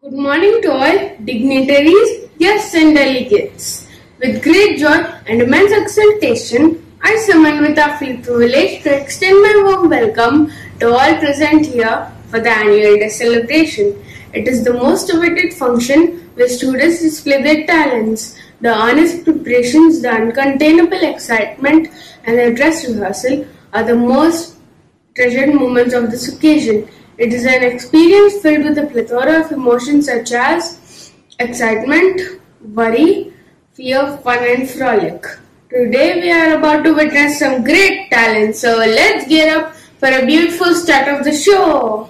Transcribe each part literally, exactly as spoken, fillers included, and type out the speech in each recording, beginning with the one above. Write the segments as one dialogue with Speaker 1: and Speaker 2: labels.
Speaker 1: Good morning to all dignitaries, guests and delegates. With great joy and immense exultation, I summon with our privilege to extend my warm welcome to all present here for the annual day celebration. It is the most awaited function where students display their talents. The honest preparations, the uncontainable excitement and the dress rehearsal are the most treasured moments of this occasion. It is an experience filled with a plethora of emotions such as excitement, worry, fear, fun and frolic. Today we are about to witness some great talent, so let's gear up for a beautiful start of the show.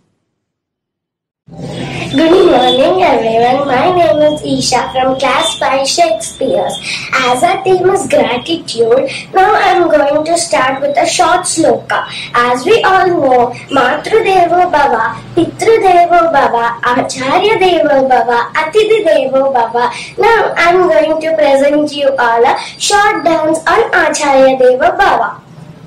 Speaker 2: Good morning everyone, my name is Isha from class five Shakespeare. As our theme is gratitude, now I am going to start with a short sloka. As we all know, Matru Devo Bhava, Pitru Devo Bhava, Acharya Devo Bhava, Atithi Devo Bhava. Now I am going to present you all a short dance on Acharya Devo Bhava.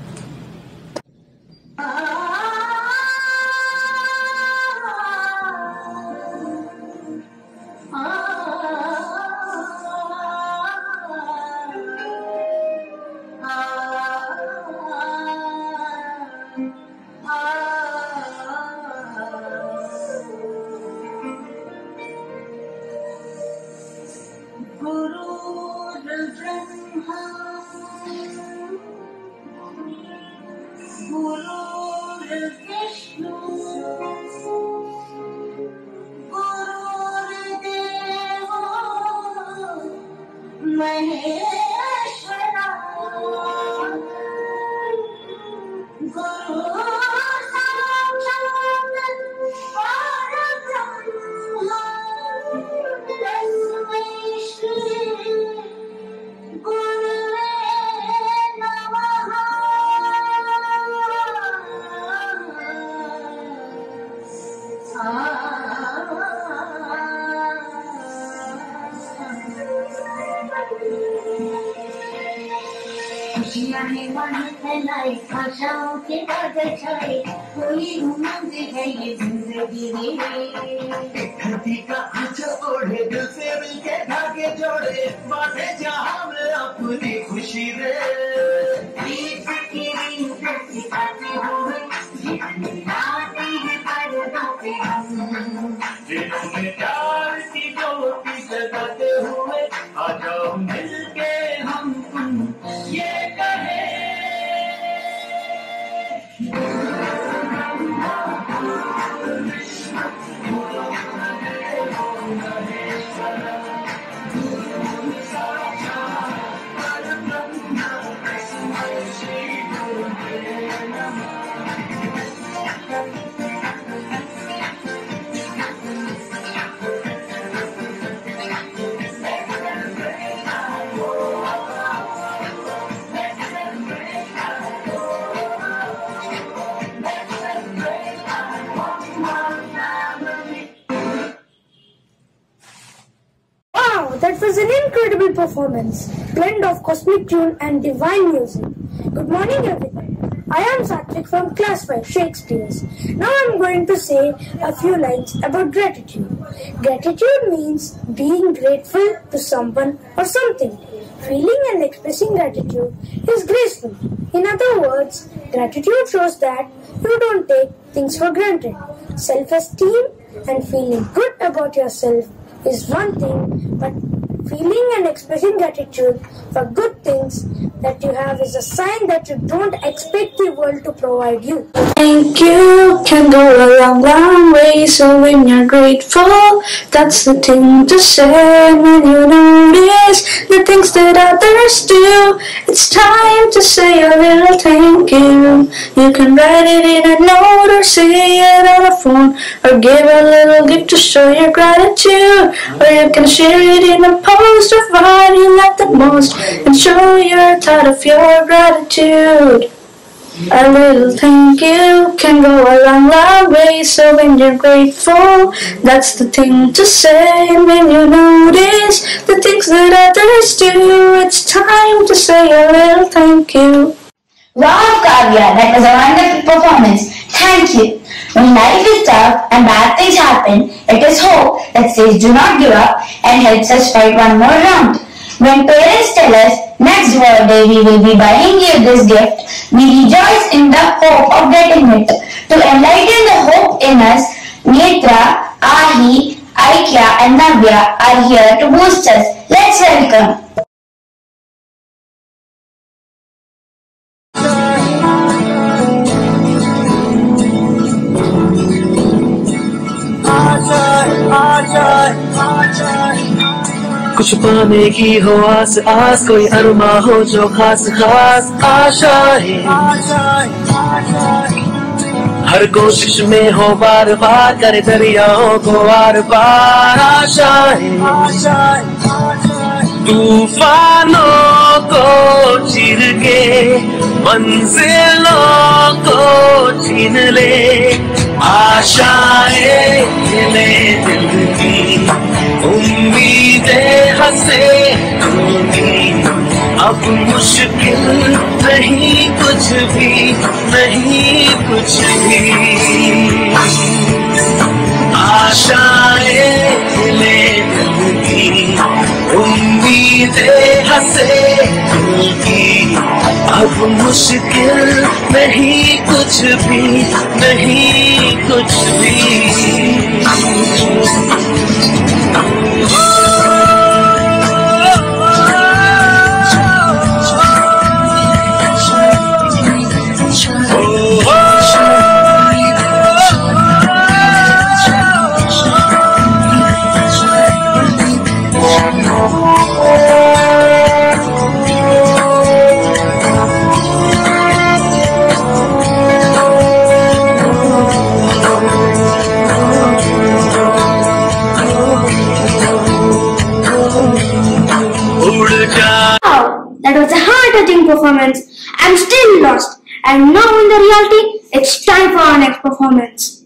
Speaker 3: खुशियाँ हैं मन फैलाए आशाओं के बादल छाए कोई उमंग है ये जिंदगी में
Speaker 4: धरती का आंचल ओढ़े दिल से मिलके धागे जोड़े बांटे जहां में अपनी खुशी रे
Speaker 3: रीत की रीत सिखाते हुए जीवन आती है पर्दों पे हम
Speaker 4: दिलों में प्यार की ज्योति जगाते हुए आ जाओ मिलके हम तुम ये कहे
Speaker 2: That was an incredible performance, blend of cosmic tune and divine music. Good morning everyone. I am Satvik from class five Shakespeare. Now I am going to say a few lines about gratitude. Gratitude means being grateful to someone or something. Feeling and expressing gratitude is graceful. In other words, gratitude shows that you don't take things for granted. Self-esteem and feeling good about yourself is one thing, but feeling and expressing gratitude for good things that you have is a sign that you don't expect the world to provide you.
Speaker 5: Thank you can go a long, long way. So when you're grateful, that's the thing to say. When you notice the things that others do, it's time to say a little thank you. You can write it in a note or say it on a phone, or give a little gift to show your gratitude, or you can share it in a post of what you like the most and show your thought of your gratitude. A little thank you can go a long, long way. So when you're grateful, that's the thing to say. And when you notice the things that others do, it's time to say a little thank you.
Speaker 6: Wow, Kavya, that was a wonderful performance. Thank you. When life is tough and bad things happen, it is hope that says do not give up and helps us fight one more round. When parents tell us next birthday we will be buying you this gift, we rejoice in the hope of getting it. To enlighten the hope in us, Netra, Ahi, Aikya and Navya are here to boost us. Let's welcome.
Speaker 4: कुछ पाने की हो आस आस, कोई अरमा हो जो खास खास आशाएं, हर कोशिश में हो बार बार करे दरियाओं को आर पार आशाएं, तूफानों को चीर के मंजिलों को छीन ले, आशाएं ले दिल की, उम्मीदें हंसे होंगी, अब मुश्किल नहीं कुछ भी, नहीं कुछ भी, आशाएं ले दिल की, उम्मीदें हंसे होंगी, अब मुश्किल नहीं कुछ भी, नहीं कुछ भी।
Speaker 2: That was a heart-touching performance. I'm still lost. And now in the reality, it's time for our next performance.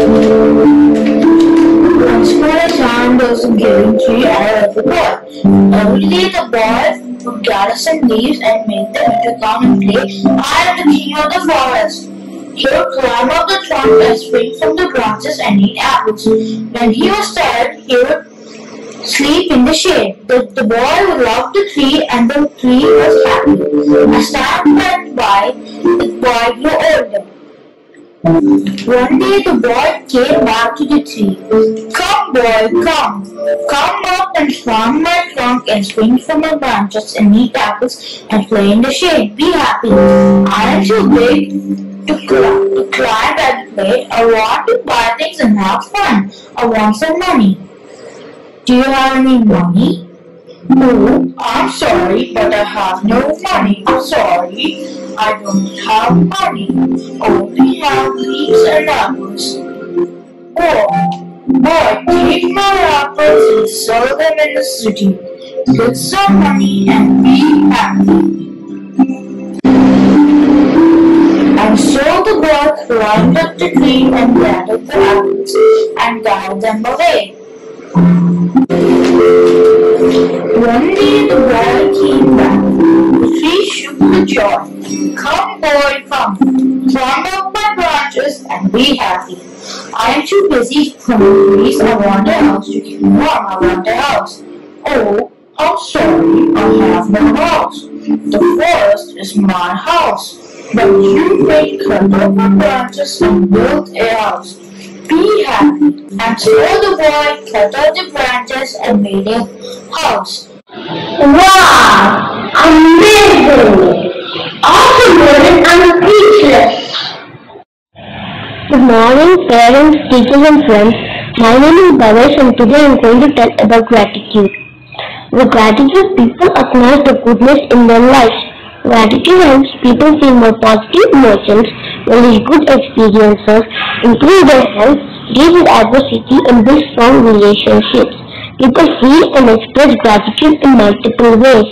Speaker 6: Once upon a time there was a giving tree and a little boy. Every day the boy would gather some leaves and make them into come and play. I am the king of the forest. He would climb up the trunk and spring from the branches and eat apples. When he was tired, he would sleep in the shade. The, the boy loved the tree and the tree was happy. As time went by, the boy grew older. One day the boy came back to the tree. Come boy, come. Come up and climb my trunk and swing from the branches and eat apples and play in the shade. Be happy. I am too big to climb, to climb and play. I want to buy things and have fun. I want some money. Do you have any money? No, I'm sorry, but I have no money. I'm sorry, I don't have money. Only have leaves and apples. Oh, boy, take my apples and sell them in the city. Get some money and be happy. And so the boy climbed up the tree and gathered the apples and carried them away. One day the boy came back. The tree shook with joy. Come boy, come. Climb up my branches and be happy. I am too busy climbing trees. I want a house to keep me warm. I want a house. Oh, I'm sorry. I have no house. The forest is my house. But you may cut off my branches and build a house. Be happy. And so the boy cut out the branches and made a house.
Speaker 2: Wow! Amazing! Awesome, Gordon. I'm speechless. Good morning, parents, teachers and friends. My name is Bhavesh and today I am going to tell about gratitude. With gratitude, people acknowledge the goodness in their lives. Gratitude helps people feel more positive emotions, relish good experiences, improve their health, deal with adversity and build strong relationships. People feel and express gratitude in multiple ways.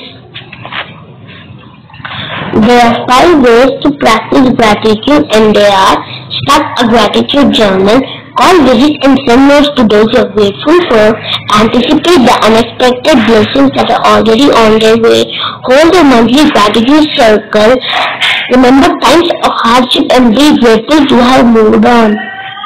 Speaker 2: There are five ways to practice gratitude and they are: start a gratitude journal, call, visit and send notes to those you are grateful for, anticipate the unexpected blessings that are already on their way, hold a monthly gratitude circle, remember times of hardship and be grateful to have moved on.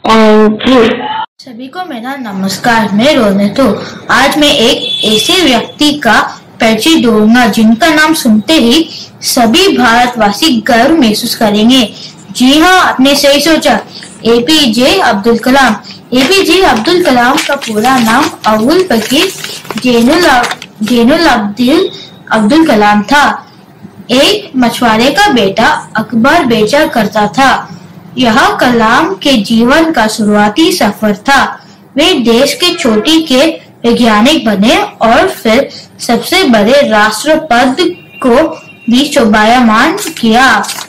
Speaker 6: Thank you.
Speaker 3: सभी को मेरा नमस्कार। मैं रोनित हूँ। आज मैं एक ऐसे व्यक्ति का परिचय दूंगा जिनका नाम सुनते ही सभी भारतवासी गर्व महसूस करेंगे। जी हाँ, आपने सही सोचा, एपीजे अब्दुल कलाम। एपीजे अब्दुल कलाम का पूरा नाम अबुल फकीर जैनुल जैनुल अब्दुल अब्दुल कलाम था। एक मछुआरे का बेटा अकबर बेचा करता था। यह कलाम के जीवन का शुरुआती सफर था। वे देश के चोटी के वैज्ञानिक बने और फिर सबसे बड़े राष्ट्रपति को भी शोभायमान किया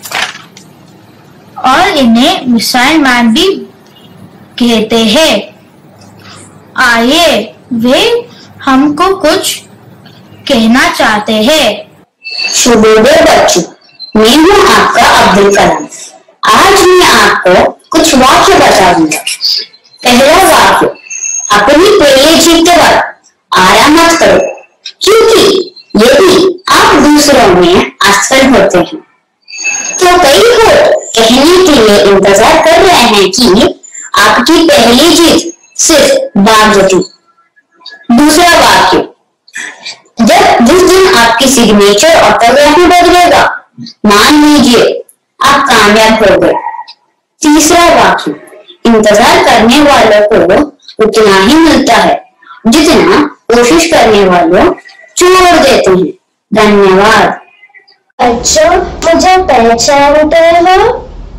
Speaker 3: और इन्हें मिसाइल मैन भी कहते हैं। आइए वे हमको कुछ कहना चाहते हैं।
Speaker 6: शुभोदय बच्चों, मैं हूँ आपका अब्दुल कलाम। आज मैं आपको कुछ वाक्य बताऊंगा। पहला वाक्य, अपनी पहले जीतते वक्त आराम मत करो, क्योंकि यदि आप दूसरों में असफल होते हैं तो कई को कहने के लिए इंतजार कर रहे हैं कि आपकी पहली जीत सिर्फ भाग्य थी। दूसरा वाक्य, जब जिस दिन आपकी सिग्नेचर ऑटोग्राफी बदलेगा, मान लीजिए आप कामयाब हो गए। तीसरा वाक्य, इंतजार करने वालों को उतना ही मिलता है जितना कोशिश करने वालों छोड़ देते हैं। धन्यवाद।
Speaker 2: बच्चों, मुझे पहचानते हो?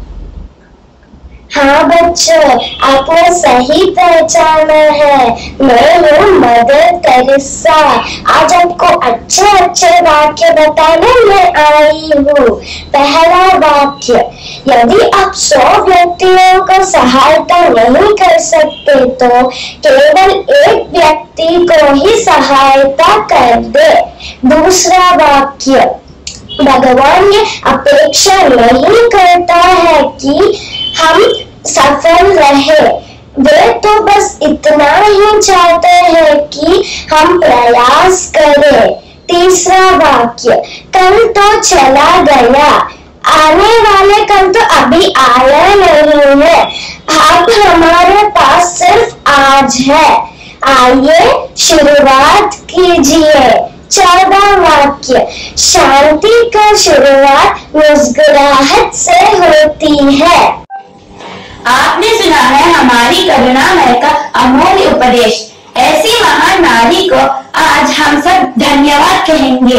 Speaker 2: हाँ बच्चों, आपने सही पहचाना है। मैं हूँ मदर टेरेसा। आज आपको अच्छे अच्छे वाक्य बताने में आई हूँ। पहला वाक्य, यदि आप सौ व्यक्तियों को सहायता नहीं कर सकते तो केवल एक व्यक्ति को ही सहायता कर दे। दूसरा वाक्य, भगवान ये अपेक्षा नहीं करता है कि हम सफल रहे, वे तो बस इतना ही चाहते हैं कि हम प्रयास करें। तीसरा वाक्य, कल तो चला गया, आने वाले कल तो अभी आया नहीं है, अब हमारे पास सिर्फ आज है, आइए शुरुआत कीजिए। चौथा वाक्य, शांति का शुरुआत मुस्कुराहट से होती है।
Speaker 6: आपने सुना है हमारी करुणामय का अमूल्य उपदेश। ऐसी महान नारी को आज हम सब धन्यवाद कहेंगे।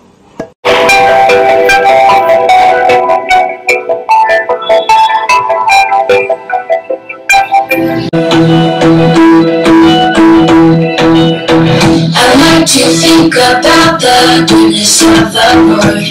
Speaker 5: I like to think about the goodness of the Lord.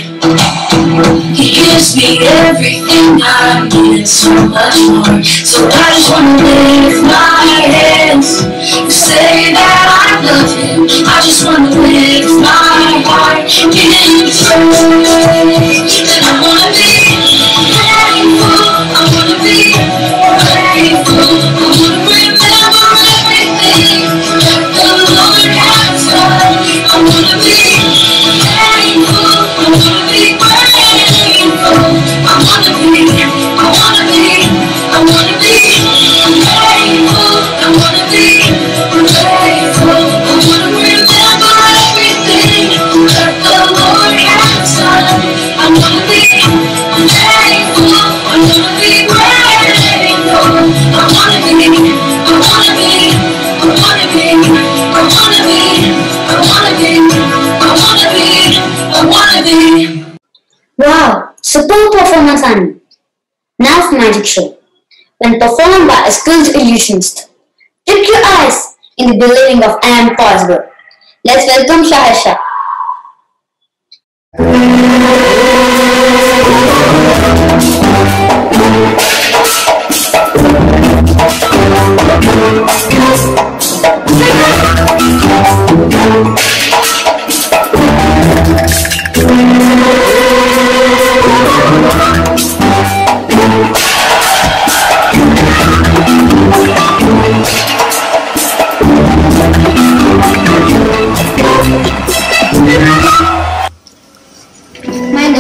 Speaker 5: He gives me everything I need and so much more. So I just wanna lift my hands and say that I love Him. I just wanna lift my heart, give Him praise. And I wanna be grateful. I wanna be grateful. I wanna remember everything that the Lord has done. I wanna be grateful. I wanna be grateful. I wanna be, I wanna be, I wanna be grateful. I wanna be grateful. I wanna remember everything that the Lord has done. I wanna be grateful. I wanna be grateful. I wanna be, I wanna be, I wanna be, I wanna be, I wanna be, I wanna be, I wanna be.
Speaker 6: Wow, superb performance, Anand. Now for magic show. When performed by a skilled illusionist, dip your eyes in the believing of I am possible. Let's welcome Shahasha.
Speaker 7: My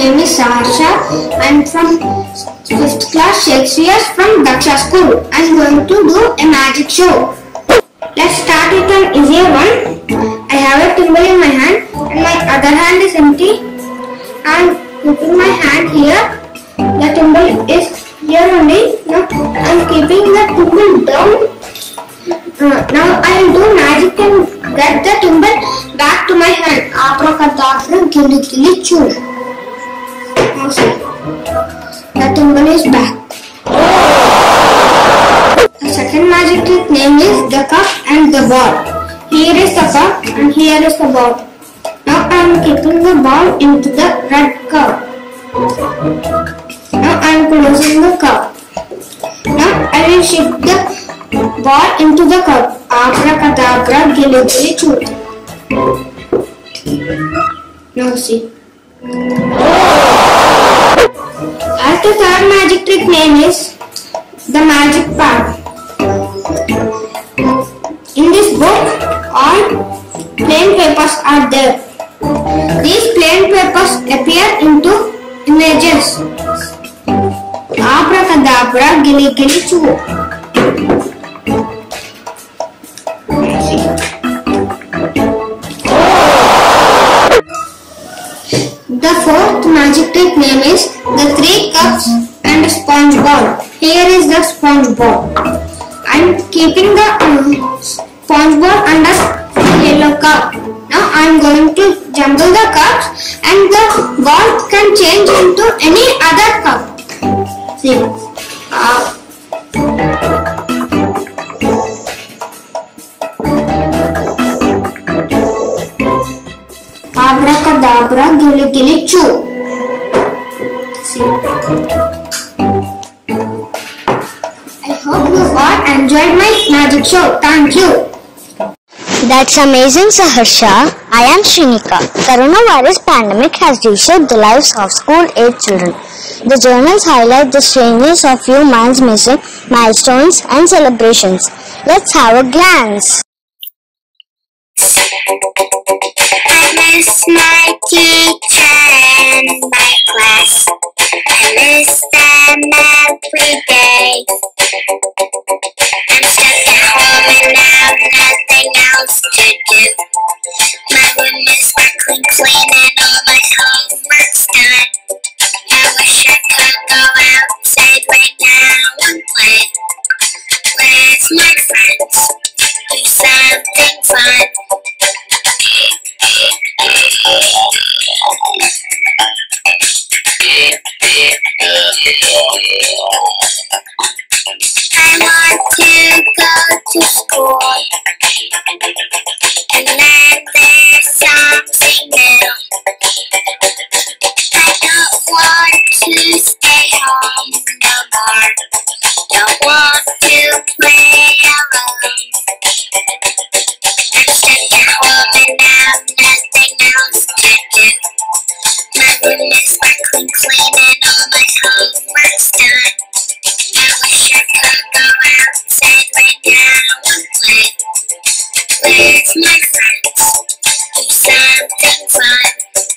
Speaker 7: name is Saharsha. I am from fifth class Shakespeare from Daksha school. I am going to do a magic show. Let's start with an easier one. I have a thimble in my hand and my other hand is empty. I am keeping my hand here. The thimble is here only. Now I am keeping the thimble down. Uh, now I will do magic and get the thimble back to my hand. Abracadabra, gilly gilly choo. Now see, the thimble is back. The second magic trick name is the cup and the ball. Here is the cup and here is the ball. Now I am keeping the ball into the red cup. Now I am closing the cup. Now I will shift the ball into the cup. Abracadabra, gilly gilly choo. Now see. As the third magic trick name is the magic pad. In this book, all plain papers are there. These plain papers appear into images. Abracadabra, gilly gilly choo. The fourth magic trick name is the three cups and a sponge ball. Here is the sponge ball. I am keeping the um, sponge ball under the yellow cup. Now I am going to jumble the cups and the ball can change into any other cup. See. Uh, Abracadabra, gilly gilly choo. See. I hope you all enjoyed my magic show. Thank you.
Speaker 8: That's amazing, Saharsha. I am Shrinika. Coronavirus pandemic has reshaped the lives of school-age children. The journals highlight the strangeness of few months missing, milestones and celebrations. Let's have a glance.
Speaker 9: I miss my teacher and my class. I miss them every day. I'm stuck at home and I have nothing else to do. My room is sparkling clean and all my homework's done. I wish I could go outside right now and play with my friends. Do something fun. I want to go to school and learn there's something new. I don't want to stay home no more. Don't want to play alone. I'm stuck at home and I have nothing else to do. My room is sparkling clean and all my homework's done. I wish I could go outside right now and play with my friends. Do something fun.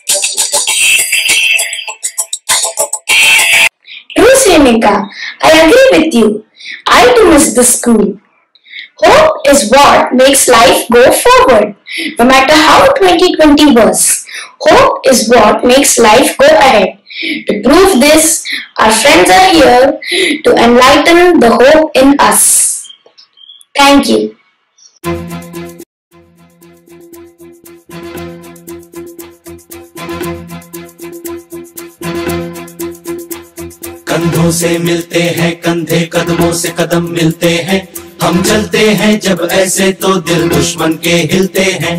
Speaker 5: True, Shrinika. I agree with you. I too miss the school. Hope is what makes life go forward. No matter how twenty twenty was, hope is what makes life go ahead. To prove this, our friends are here to enlighten the hope in us. Thank you.
Speaker 4: कंधों से मिलते हैं कंधे, कदमों से कदम मिलते हैं, हम चलते हैं जब ऐसे तो दिल दुश्मन के हिलते हैं।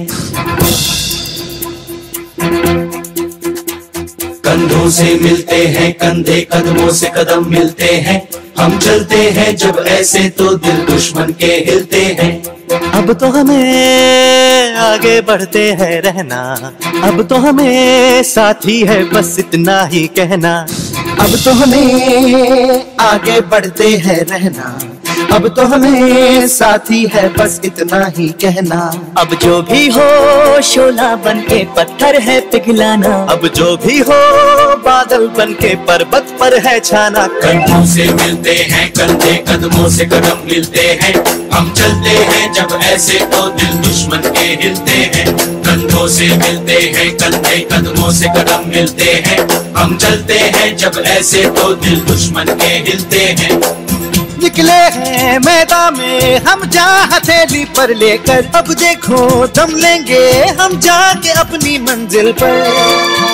Speaker 4: कंधों से मिलते हैं कंधे, कदमों से कदम मिलते हैं, हम चलते हैं जब ऐसे तो दिल दुश्मन के हिलते हैं।
Speaker 10: अब तो हमें आगे बढ़ते हैं रहना, अब तो हमें साथी है बस इतना ही कहना। अब तो हमें आगे बढ़ते हैं रहना, अब तो हमें साथी है बस इतना ही कहना। अब जो भी हो शोला बन के पत्थर है पिघलाना, अब जो भी हो बादल बादल बनके पर्वत पर है छाना।
Speaker 4: कंधों से मिलते हैं कंधे, कदमों से कदम मिलते हैं, हम चलते हैं जब ऐसे तो दिल दुश्मन के हिलते हैं। कंधों से मिलते हैं कंधे, कदमों से कदम मिलते हैं, हम चलते हैं जब ऐसे तो दिल दुश्मन के हिलते हैं।
Speaker 10: निकले हैं मैदान में हम जा हथेली पर लेकर, अब देखो दम लेंगे हम जाके अपनी मंजिल पर।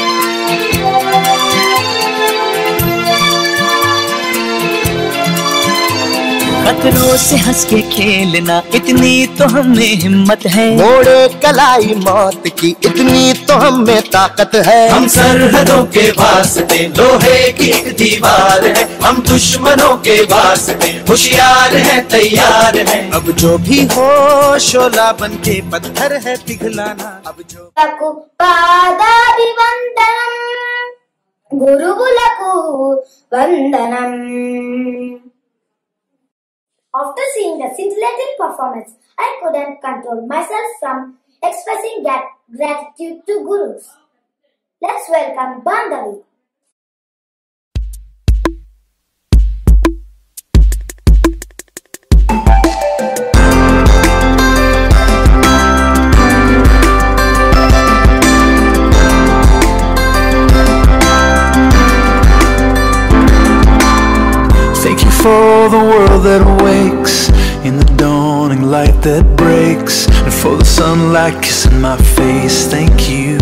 Speaker 10: खतरों से हंस के खेलना इतनी तो हमें हिम्मत है, मोड़े कलाई मौत की इतनी तो हमें ताकत है।
Speaker 4: हम सरहदों के वास्ते लोहे की एक दीवार है, हम दुश्मनों के वास्ते होशियार है तैयार है।
Speaker 10: अब जो भी हो शोला बन के पत्थर है पिघलाना। अब जो
Speaker 2: गुरुकुलकु वंदनम। After seeing the scintillating performance, I couldn't control myself from expressing grat gratitude to gurus. Let's welcome Bandhavi.
Speaker 11: Thank you for the world that awakes in the dawning light that breaks, and for the sunlight kissing my face. Thank you.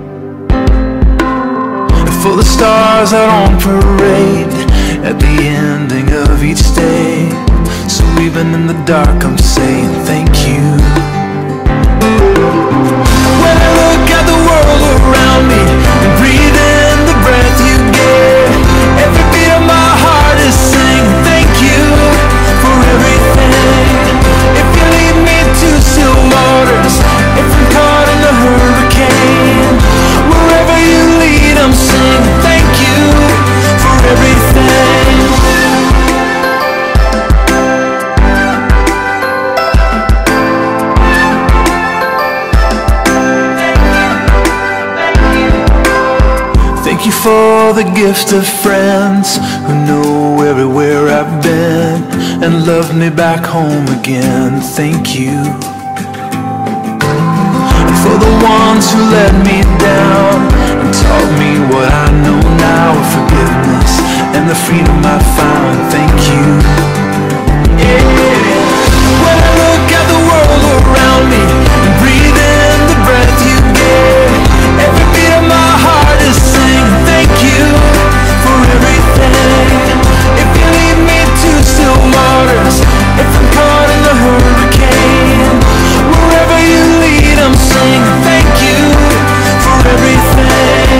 Speaker 11: And for the stars out on parade at the ending of each day. So even in the dark I'm saying thank you. When I look at the world around me and breathe in the breath you give, every beat of my heart is saying thank you for everything. If you lead me to still waters, if I'm caught in a hurricane, wherever you lead I'm saying thank you for everything. Thank you for the gift of friends who know everywhere I've been and love me back home again. Thank you. And for the ones who let me down and taught me what I know now, forgiveness and the freedom I found. Thank you. Yeah. When I look at the world around me and breathe in the breath you give, every beat of my heart is saying thank you for everything. If you lead me to still waters, if I'm caught in a hurricane, wherever you lead I'm saying thank you for everything.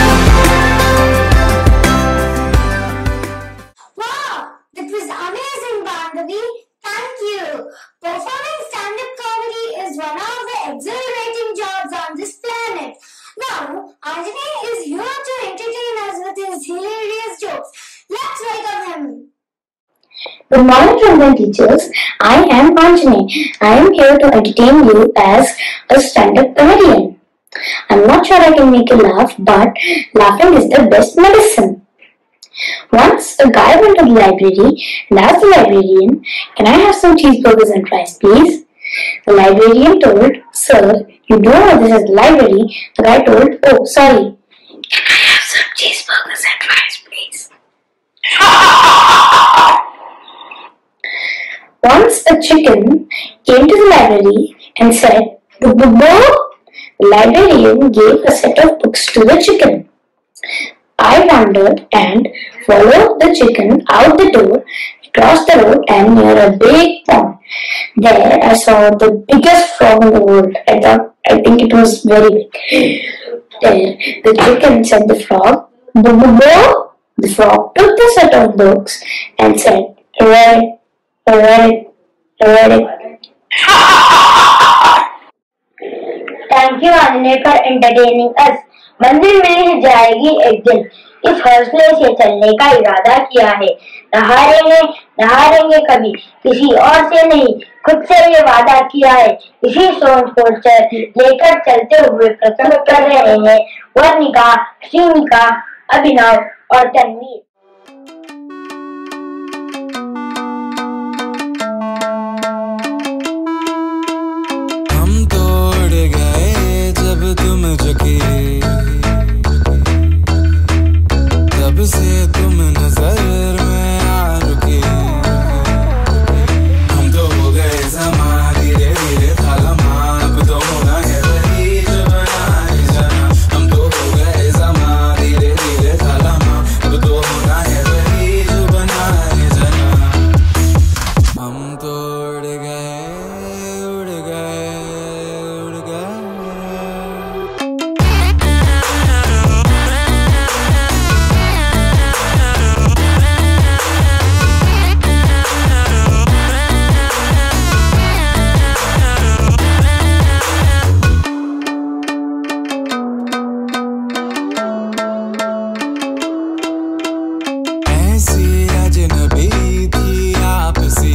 Speaker 2: Wow, that was amazing, Bandhavi. Thank you. Performing stand-up comedy is one of the exhilarating jobs on this planet. Now, Anjane is here to entertain us with his hilarious jokes. Let's welcome him.
Speaker 12: Good morning, friends and teachers. I am Anjane. I am here to entertain you as a stand-up comedian. I'm not sure I can make you laugh, but laughing is the best medicine. Once a guy went to the library and asked the librarian, "Can I have some cheeseburgers and fries, please?" The librarian told, "Sir, you don't know this is the library." The guy told, "Oh, sorry. Can I have some cheeseburgers and fries, please?" Once a chicken came to the library and said, "Boo boo boo." The librarian gave a set of books to the chicken. I wandered and followed the chicken out the door, across the road and near a big pond. There I saw the biggest frog in the world. I thought, I think it was very big. There the chicken said the frog, "Boo boo boo." The frog took the set of books and said, "I read it, I read it, I read it."
Speaker 6: Thank you, Anjane, for entertaining us. मंजिल मिल जाएगी एक दिन, इस हौसले से चलने का इरादा किया है। नहारेंगे नहारेंगे कभी, किसी और से नहीं, खुद से ये वादा किया है। इसी सोच को लेकर चलते हुए प्रकट कर रहे हैं Varnika, Shrinika
Speaker 12: Abhinav or Tanveer.
Speaker 11: हम तोड़ गए जब तुम झुके, तब से तुम नजर में आ रुके। हम तो हो गए समा धीरे धीरे खालमा, अब तो होना है वही जो बनाए जाना। हम तो हो गए समा धीरे धीरे खालमा, अब तो होना है वही जो बनाए जाना। हम तोड़ गए उड़ गए उड़ गए। ऐसी अजनबी थी आपसी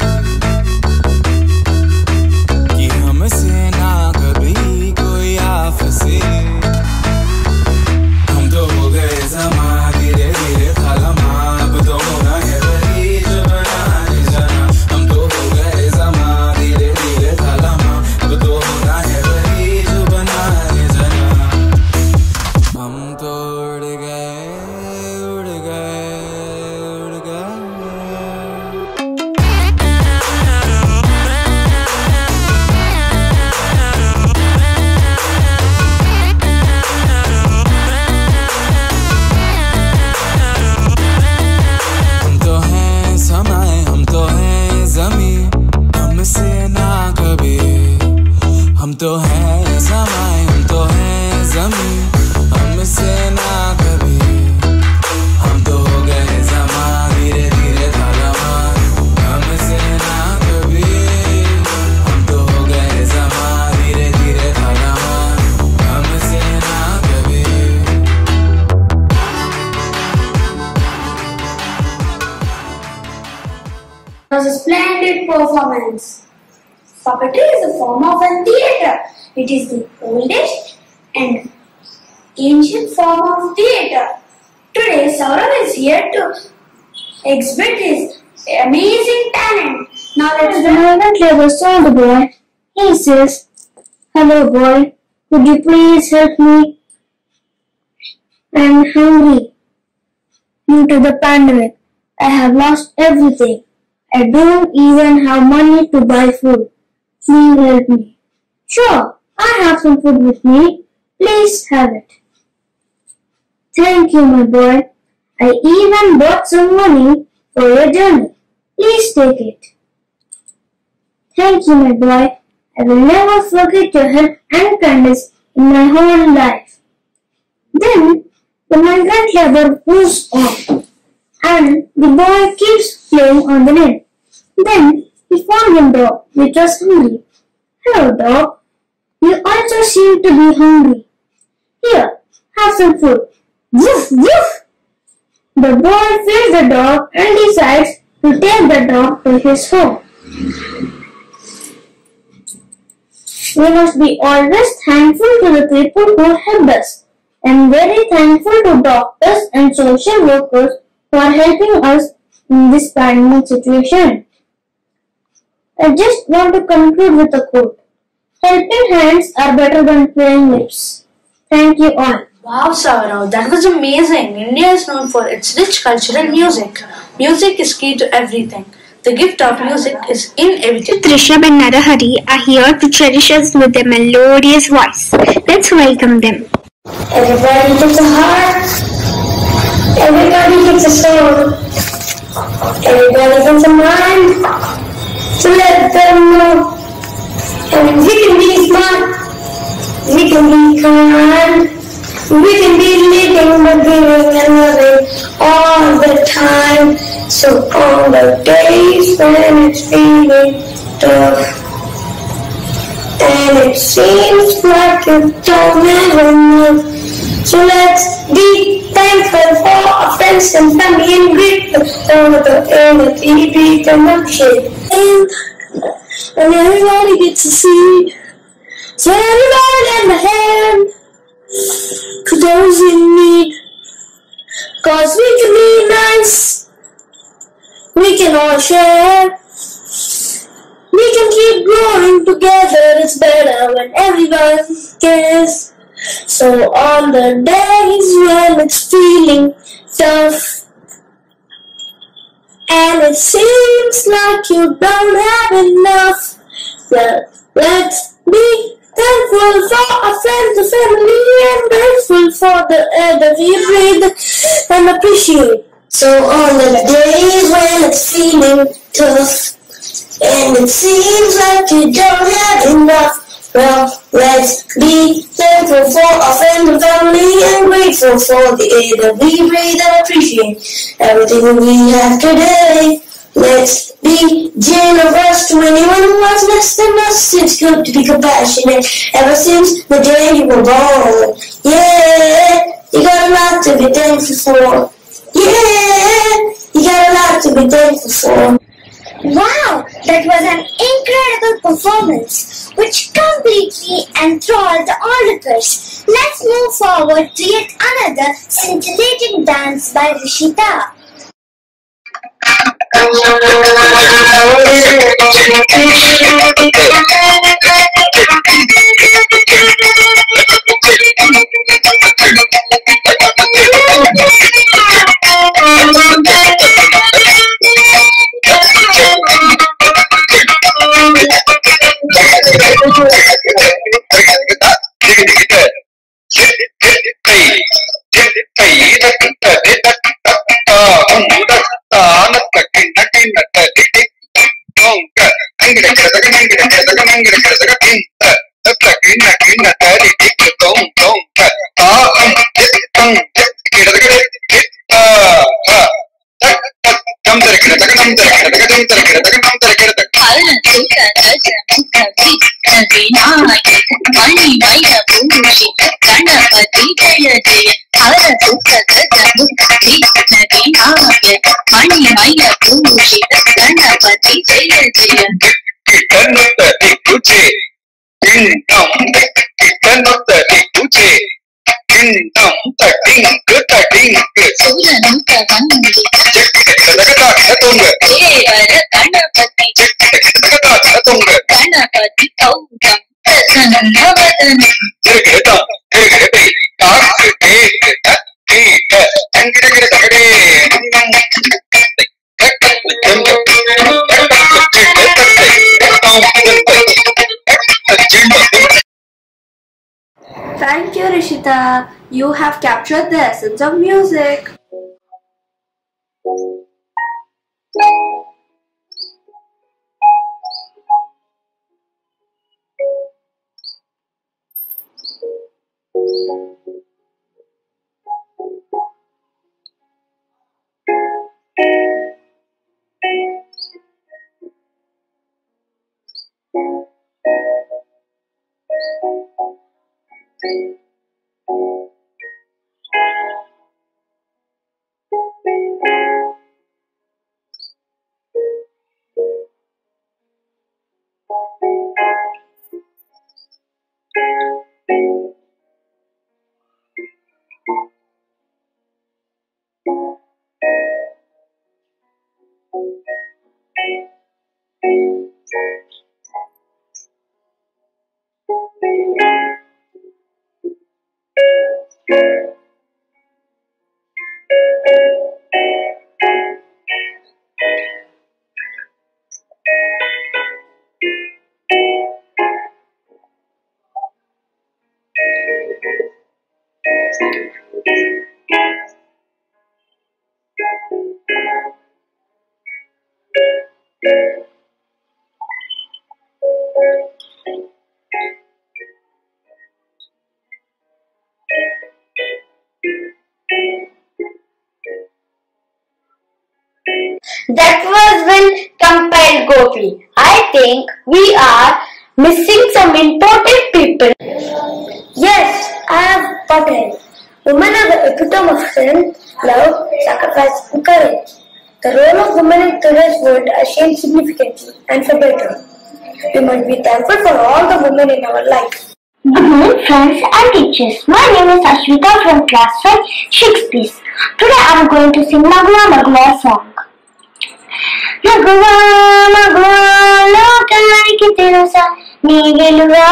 Speaker 11: कि हमसे ना कभी कोई आपसी। हम तो हो गए समा धीरे धीरे खालमा, अब तो होना है वही जो बनाए जाना। हम तो हो गए समा धीरे धीरे खालमा, अब तो होना है वही जो बनाए जाना। हम तो उड़ गए उड़ गए उड़ गए। हम तो हैं समय, हम तो हैं जमी, हमसे ना कभी। हम तो हैं समय, हम तो हैं जमी, हमसे ना कभी। हम तो हो गए समा धीरे धीरे खालमा, हमसे ना कभी। हम तो हो गए समा धीरे धीरे खालमा, हमसे ना कभी।
Speaker 2: It was a splendid performance. Puppetry is a form of a theatre. It is the oldest and ancient form of theatre. Today, Saurav is here to exhibit his amazing talent. Now let's
Speaker 12: The moment Clever saw the boy, he says, "Hello boy, could you please help me? I'm hungry. Due to the pandemic, I have lost everything. I don't even have money to buy food. Please help me." "Sure, I have some food with me. Please have it." "Thank you, my boy. I even bought some money for your journey. Please take it." "Thank you, my boy. I will never forget your help and kindness in my whole life." Then the migrant labor moves on, and the boy keeps playing on the net. Then he found a dog which was hungry. "Hello, dog. You also seem to be hungry. Here, have some food." Woof, woof. The boy feeds the dog and decides to take the dog to his home. We must be always thankful to the people who helped us. I am very thankful to doctors and social workers who are helping us in this pandemic situation. I just want to conclude with a quote. Helping hands are better than playing lips. Thank you all.
Speaker 3: Wow, Saurav, that was amazing. India is known for its rich cultural music. Music is key to everything. The gift of music is inevitable.
Speaker 9: Rishabh and Narahari are here to cherish us with their melodious voice. Let's welcome them.
Speaker 12: Everybody gets a heart. Everybody gets a soul. Everybody gets a mind. So let them know. And we can be smart. We can be kind. We can be leading but giving and loving all the time. So on the days when it's feeling tough and it seems like you don't have enough, so let's be thankful for our friends and family and grateful for the air that we breathe and appreciate. And everybody gets to see. So everybody lend a hand to those in need.
Speaker 2: can all share. We can keep growing together, it's better when everyone cares. So on the days when it's feeling tough, and it seems like you don't have enough, well, let's be thankful for our friends and family and grateful for the air that we breathe and appreciate. So on the days when it's feeling tough, and it seems like you don't have enough, well, let's be thankful for our friends and family and grateful for the air that we breathe and appreciate everything we have today. Let's be generous to anyone who has less than us. It's good to be compassionate ever since the day you were born. Yeah, you got a lot to be thankful for. Yeah, you got a lot to be thankful for.
Speaker 8: Wow, that was an incredible performance which completely enthralled the onlookers. Let's move forward to yet another scintillating dance by Rishita.
Speaker 5: Thank you, Rishita. You have captured the essence of music.
Speaker 12: That was well compiled, Gopi. I think we are missing some important people.
Speaker 2: Yes, I have got it. Women are the epitome of strength, love, sacrifice, and courage. The role of women in today's world has changed significantly, and for better. We must be thankful for all the women in our life.
Speaker 8: Good morning, friends and teachers. My name is Ashwita from class five, Shakespeare. Today I am going to sing Magla Magla song.
Speaker 12: మగువా మగువా లోకానికి తెలుసా నీ విలువా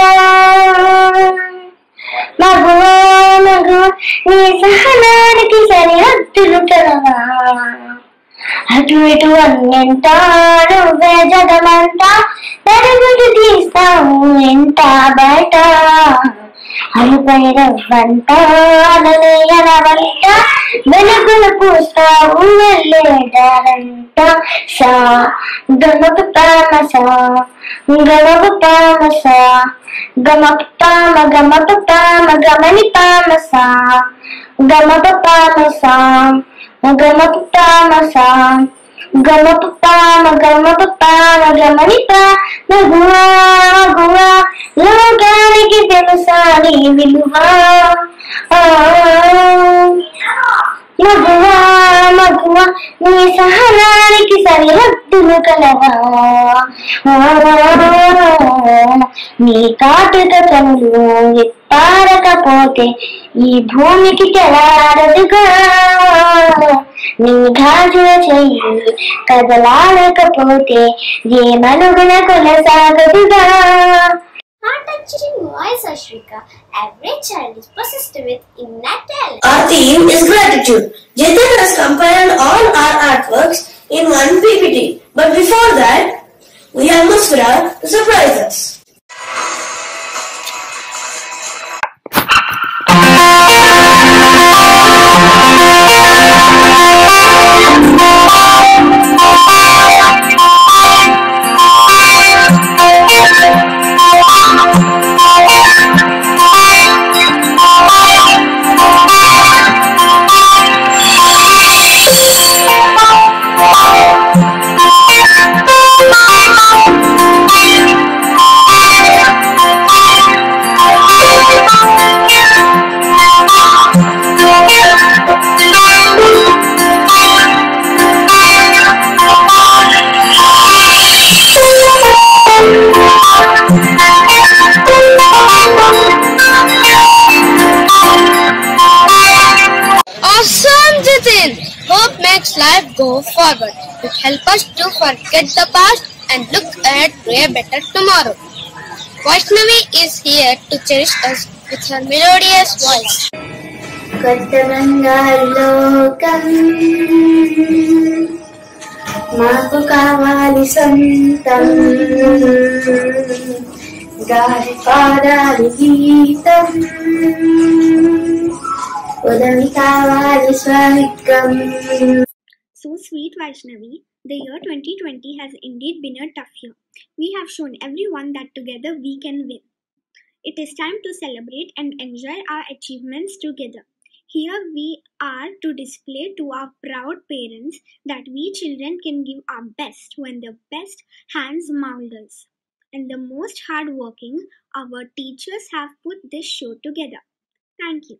Speaker 12: మగువా మగువా నీ సహనానికి సరిహద్దులు కలవా అటు ఇటు అన్నింటా నువ్వే జగమంతా పెరుగుతూ తీస్తావు ఎంత బయట అలుపై రవ్వంట అలలేయన వంట వెలుగులు పూస్తావు వెళ్ళేదారంట సా గమప పామసా గమప పామసా గమప పామ గమప పామ గమని పామసా గమప పామసా గమప పామసా గమప పామ గమప పామ గమని పా మగువా మగువా లోకానికి తెలుసా నీ విలువా మగువా మగువా నీ సహనానికి సరిహద్దులు కలవా నీ కాటుక కనులు విప్పారకపోతే ఈ భూమికి తెలారదుగా నీ గాజుల చెయ్యి కదలాడకపోతే ఏ మనుగున కొనసాగదుగా.
Speaker 8: Heart-touching voice, Ashrika. Every child is possessed with innate talent.
Speaker 13: Our theme is gratitude. Jitin has compiled all our artworks in one P P T. But before that, we have Musfira to surprise us.
Speaker 1: Awesome, Jitin! Hope makes life go forward. It helps us to forget the past and look ahead to a better tomorrow. Vaishnavi is here to cherish us with her melodious voice.
Speaker 5: Kotha Bangaru Lokam మాకు కావాలి సొంతం గాలి పాడాలి గీతం ఉదమి కావాలి స్వర్గం.
Speaker 14: So sweet Vaishnavi, the year twenty twenty has indeed been a tough year. We have shown everyone that together we can win. It is time to celebrate and enjoy our achievements together. Here we are to display to our proud parents that we children can give our best when the best hands mold us. And the most hardworking, our teachers have put this show together. Thank you.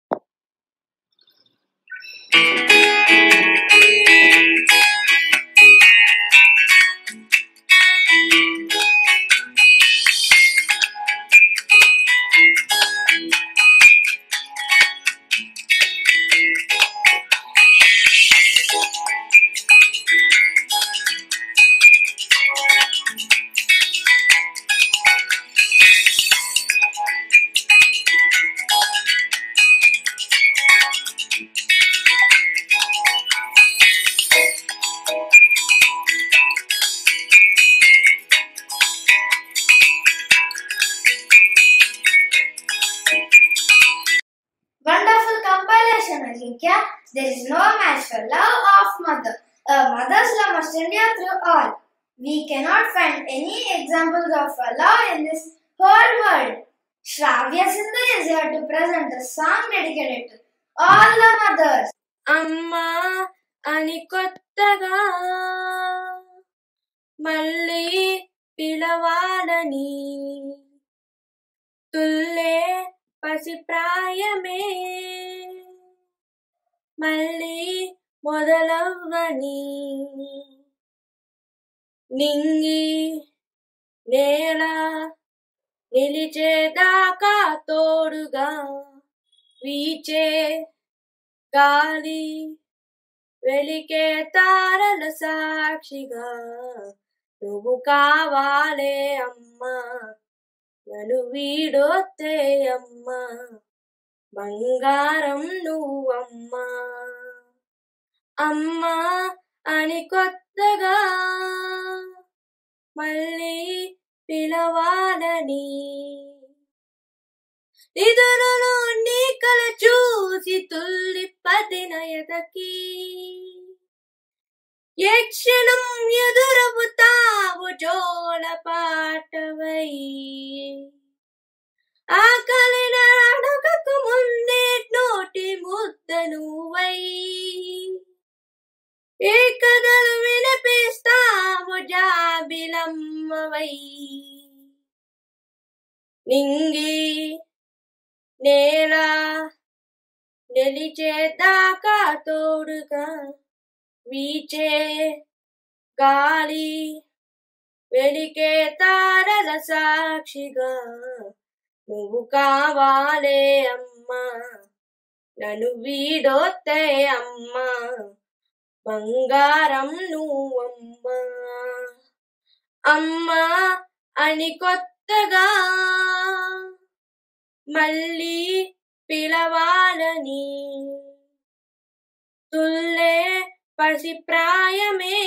Speaker 5: Wonderful compilation, Ajinkya. There is no match for love of mother. A mother's love must endure through all. We cannot find any examples of a love in this whole world. Shravya Sindhu is here to present a song dedicated to all the mothers.
Speaker 15: Amma ani kottaga malli pilavalani tulle పసి ప్రాయమే మళ్ళీ మొదలవ్వని నింగి నేల నిలిచేదాకా తోడుగా వీచే గాలి వెలికే తారల సాక్షిగా నువ్వు కావాలే అమ్మా, నన్ను వీడొత్తే అమ్మా, బంగారం నువ్వమ్మా. అమ్మా అని కొత్తగా మళ్ళీ పిలవాలని, నిదురులో నీ కల చూసి తుల్లి పదినయతకి, ఏ క్షణం ఎదురవుతావు జోల పాటవై, ఆకలి అడగకు ముందే నోటి ముద్ద నువ్వై, ఏ కథలు వినిపిస్తావు జాబిలమ్మవై. నింగి నేల నిలిచేదాకా తోడుగా వీచే గాలి, వెలికే తారల సాక్షిగా నువ్వు కావాలే అమ్మా, నన్ను వీడొత్తే అమ్మా, బంగారం నువ్వమ్మా. అమ్మా అని కొత్తగా మళ్ళీ పిలవాలని, తుల్లే పసి ప్రాయమే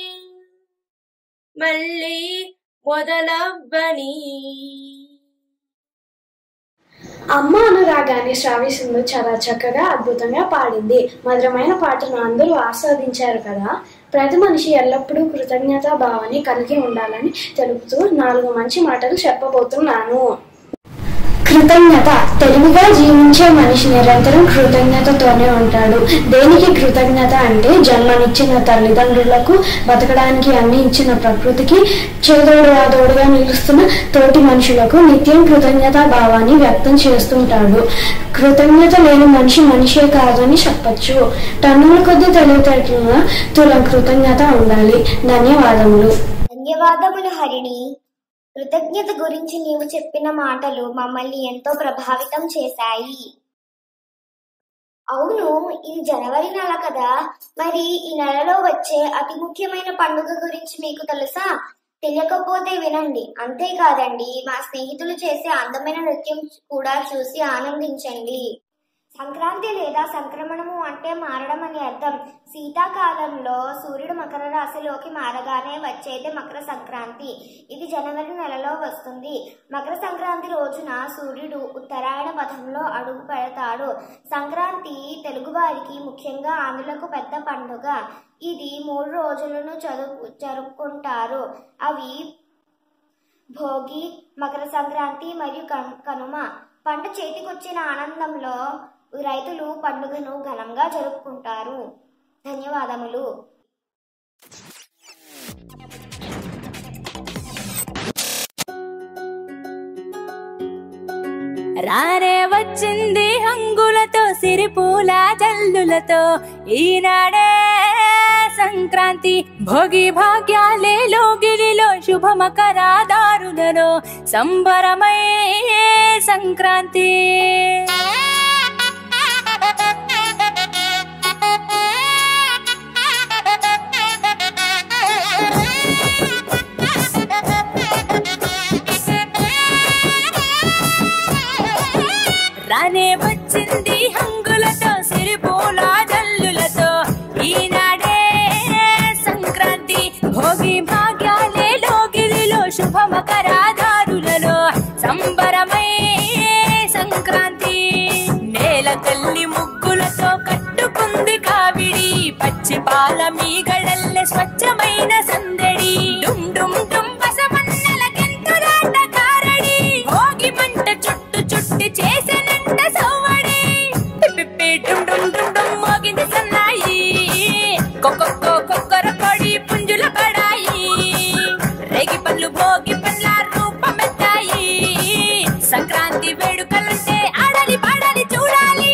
Speaker 15: మళ్ళీ మొదలవ్వని.
Speaker 2: అమ్మ అనురాగాన్ని శ్రావ్యసింధు చాలా చక్కగా అద్భుతంగా పాడింది. మధురమైన పాటను అందరూ ఆస్వాదించారు కదా. ప్రతి మనిషి ఎల్లప్పుడూ కృతజ్ఞతా భావాన్ని కలిగి ఉండాలని తెలుపుతూ నాలుగు మంచి మాటలు చెప్పబోతున్నాను. కృతజ్ఞత. తెలివిగా జీవించే మనిషి నిరంతరం కృతజ్ఞతతోనే ఉంటాడు. దేనికి కృతజ్ఞత అంటే జన్మనిచ్చిన తల్లిదండ్రులకు, బతకడానికి అన్ని ఇచ్చిన ప్రకృతికి, చేదోడు వాదోడుగా నిలుస్తున్న తోటి మనుషులకు నిత్యం కృతజ్ఞతా భావాన్ని వ్యక్తం చేస్తుంటాడు. కృతజ్ఞత లేని మనిషి మనిషే కాదని చెప్పచ్చు. టన్నుల కొద్ది తెలివితేటలున్న తులం కృతజ్ఞత ఉండాలి. ధన్యవాదములు.
Speaker 8: ధన్యవాదములు హరిణి. కృతజ్ఞత గురించి నీవు చెప్పిన మాటలు మమ్మల్ని ఎంతో ప్రభావితం చేశాయి. అవును, ఇది జనవరి నెల కదా, మరి ఈ నెలలో వచ్చే అతి ముఖ్యమైన పండుగ గురించి మీకు తెలుసా? తెలియకపోతే వినండి. అంతేకాదండి, మా స్నేహితులు చేసే అందమైన నృత్యం కూడా చూసి ఆనందించండి. సంక్రాంతి లేదా సంక్రమణము అంటే మారడం అని అర్థం. శీతాకాలంలో సూర్యుడు మకర రాశిలోకి మారగానే వచ్చేదే మకర సంక్రాంతి. ఇది జనవరి నెలలో వస్తుంది. మకర సంక్రాంతి రోజున సూర్యుడు ఉత్తరాయణ పథంలో అడుగు పెడతాడు. సంక్రాంతి తెలుగువారికి, ముఖ్యంగా ఆంధ్రులకు పెద్ద పండుగ. ఇది మూడు రోజులను చదువు జరుపుకుంటారు. అవి భోగి, మకర సంక్రాంతి మరియు కనుమ. పంట చేతికొచ్చిన ఆనందంలో రైతులు పండుగను ఘనంగా జరుపుకుంటారు. ధన్యవాదములు.
Speaker 16: రానే వచ్చింది హంగులతో, సిరిపూల జల్లులతో, ఈనాడే సంక్రాంతి. భోగి భాగ్యాలే లోగిలిలో, శుభ మకరాదారులలో సంబరమై సంక్రాంతి. రానే వచ్చింది హంగులతో, సిరిపూల జల్లులతో, ఈనాడే సంక్రాంతి. భోగి భాగ్యాలే లోగిలిలో, శుభ మకరాదారులలో సంబరమై సంక్రాంతి. నేల తల్లి ముగ్గులతో కట్టుకుంది కావిడి, పచ్చి పాల మీగడల్లే స్వచ్ఛమైన సందడి. డుమ్ డుమ్ డుమ్ బసవన్నెల కెంతురాట కారడి, భోగి మంట చుట్టు చుట్టి చేసెనంట సవ్వడి. పిప్పి డుమ్ డుమ్ డుమ్ డుమ్ మోగింది సన్నాయి, కొక్కొక్కో కొక్కర కొడి పుంజుల పడాయి. రేగి పళ్ళు భోగి పండ్ల రూపమెత్తాయి. సంక్రాంతి వేడుకలంటే ఆడాలి పాడాలి చూడాలి.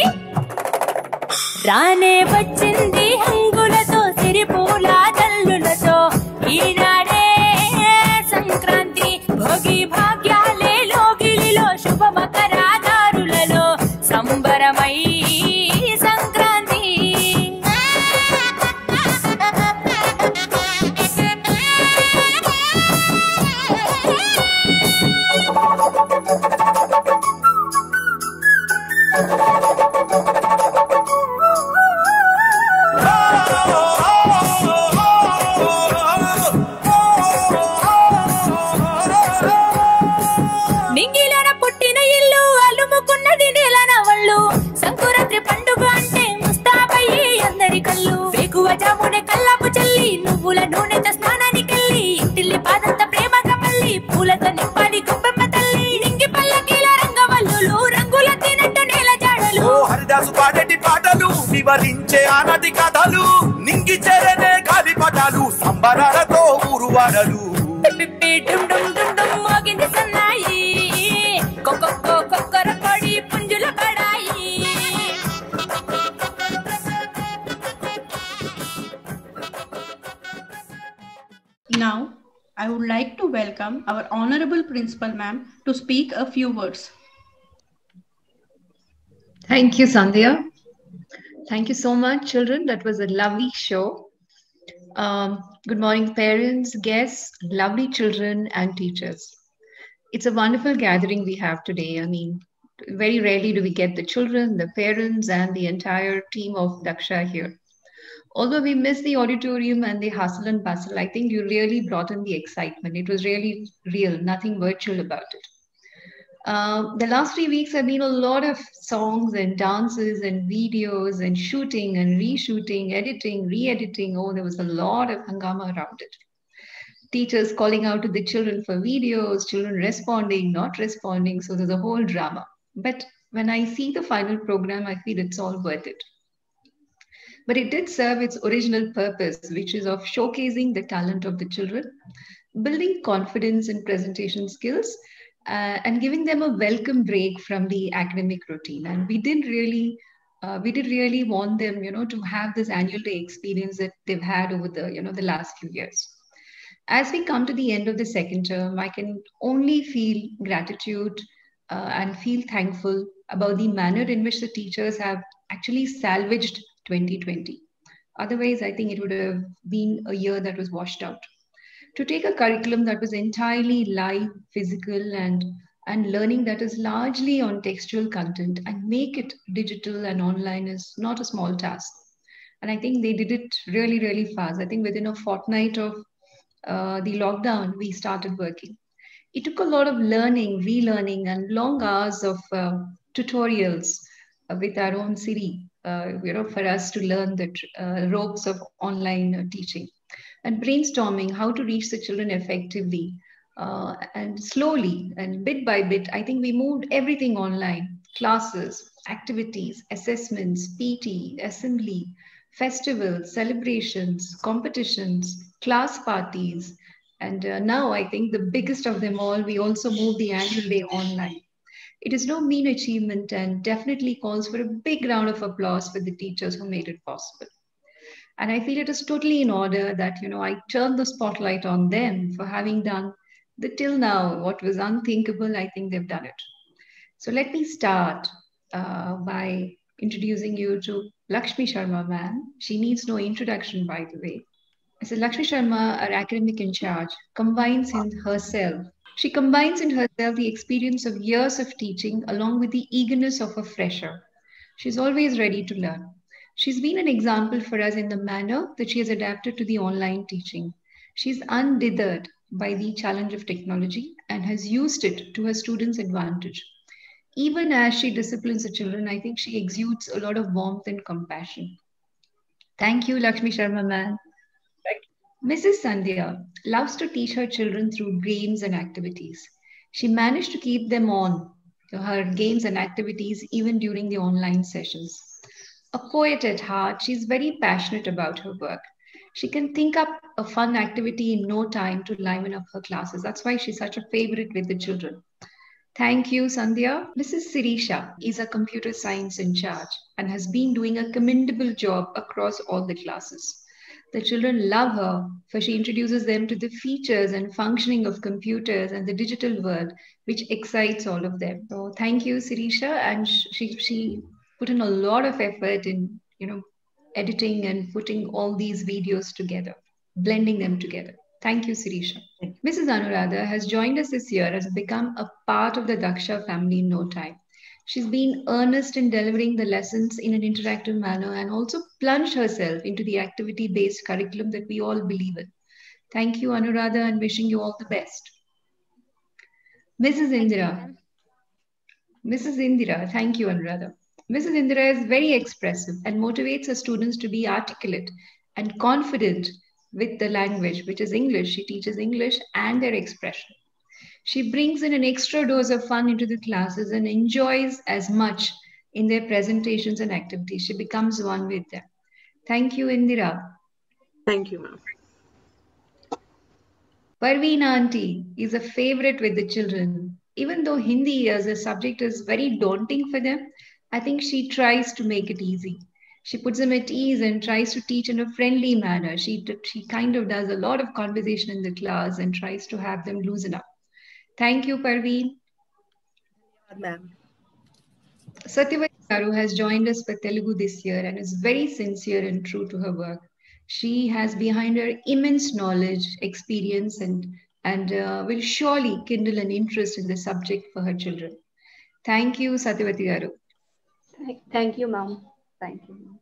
Speaker 16: రానే వచ్చింది హంగులతో, సిరిపూల జల్లులతో, ఈనాడే సంక్రాంతి. భోగి భాగ్యాలే లోగిలిలో, శుభ మకరాదారులలో సంబరమై సంక్రాంతి. జామునే కల్లాపు చల్లి నువ్వుల నూనెతో స్నానానికెళ్ళి ఇంటిల్లి పాదంత ప్రేమగా మళ్ళీ పూలతో నింపాలి గొప్పమ్మ తల్లి నింగి పల్లకీల రంగవల్లులు రంగుల తినట్టు నేల జాడలు
Speaker 11: ఓ హరిదాసు పాడేటి పాటలు వివరించే ఆనాటి కథలు నింగి చేరనే గాలి పటాలు సంబరాలతో ఊరువాడలు
Speaker 16: డుమ్ డుమ్ డుమ్ డుమ్ మోగింది సన్నాయి కొక్కొక్కో కొక్కర కొడి పుంజుల పడాయి.
Speaker 17: Now, I would like to welcome our Honorable Principal Ma'am to speak a few words.
Speaker 18: Thank you, Sandhya. Thank you so much, children. That was a lovely show. Um, good morning, parents, guests, lovely children, and teachers. It's a wonderful gathering we have today. I mean, very rarely do we get the children, the parents, and the entire team of Daksha here. Although we missed the auditorium and the hustle and bustle, I think you really brought in the excitement. It was really real, nothing virtual about it. Uh, the last three weeks have been a lot of songs and dances and videos and shooting and reshooting, editing, re-editing. Oh, there was a lot of hangama around it. Teachers calling out to the children for videos, children responding, not responding. So there's a whole drama. But when I see the final program, I feel it's all worth it. But it did serve its original purpose, which is of showcasing the talent of the children, building confidence in presentation skills, uh, and giving them a welcome break from the academic routine. And we did really, uh, we did really want them, you know, to have this annual day experience that they've had over the, you know, the last few years. As we come to the end of the second term, I can only feel gratitude uh, and feel thankful about the manner in which the teachers have actually salvaged twenty twenty. Otherwise, I think it would have been a year that was washed out. To take a curriculum that was entirely live, physical, and, and learning that is largely on textual content and make it digital and online is not a small task. And I think they did it really, really fast. I think within a fortnight of uh, the lockdown, we started working. It took a lot of learning, relearning, and long hours of uh, tutorials uh, with our own Siri, uh, you know, for us to learn the uh, ropes of online uh, teaching. And brainstorming how to reach the children effectively. Uh, and slowly and bit by bit, I think we moved everything online. Classes, activities, assessments, P T, assembly, festivals, celebrations, competitions, class parties. And uh, now I think the biggest of them all, we also moved the annual day online. It is no mean achievement and definitely calls for a big round of applause for the teachers who made it possible. And I feel it is totally in order that, you know, I turn the spotlight on them for having done the till now, what was unthinkable, I think they've done it. So let me start uh, by introducing you to Lakshmi Sharma, ma'am. She needs no introduction, by the way. So Lakshmi Sharma, our academic in charge, combines in herself, she combines in herself the experience of years of teaching along with the eagerness of a fresher. She's always ready to learn. She's been an example for us in the manner that she has adapted to the online teaching. She's undeterred by the challenge of technology and has used it to her students' advantage. Even as she disciplines the children, I think she exudes a lot of warmth and compassion. Thank you, Lakshmi Sharma, ma'am. Missus Sandhya loves to teach her children through games and activities. She managed to keep them on her games and activities even during the online sessions. A poet at heart, she's very passionate about her work. She can think up a fun activity in no time to liven up her classes. That's why she's such a favorite with the children. Thank you, Sandhya. Missus Sirisha is a computer science in charge and has been doing a commendable job across all the classes. The children love her, for she introduces them to the features and functioning of computers and the digital world, which excites all of them. So thank you, Sirisha. And she, she put in a lot of effort in, you know, editing and putting all these videos together, blending them together. Thank you, Sirisha. Missus Anuradha has joined us this year, has become a part of the Daksha family in no time. She's been earnest in delivering the lessons in an interactive manner and also plunged herself into the activity-based curriculum that we all believe in. Thank you, Anuradha, and wishing you all the best. Missus Indira. Missus Indira, thank you, Anuradha. Missus Indira is very expressive and motivates her students to be articulate and confident with the language, which is English. She teaches English and their expression. She brings in an extra dose of fun into the classes and enjoys as much in their presentations and activities. She becomes one with them. Thank you, Indira.
Speaker 19: Thank you, ma'am.
Speaker 18: Parveen auntie is a favorite with the children. Even though Hindi as a subject is very daunting for them, I think she tries to make it easy. She puts them at ease and tries to teach in a friendly manner. She, she kind of does a lot of conversation in the class and tries to have them loosen up. Thank you, Parveen.
Speaker 19: Ma'am.
Speaker 18: Satyavati Garu has joined us for Telugu this year and is very sincere and true to her work. She has behind her immense knowledge, experience, and, and uh, will surely kindle an interest in the subject for her children. Thank you, Satyavati Garu.
Speaker 20: Thank you, ma'am. Thank you.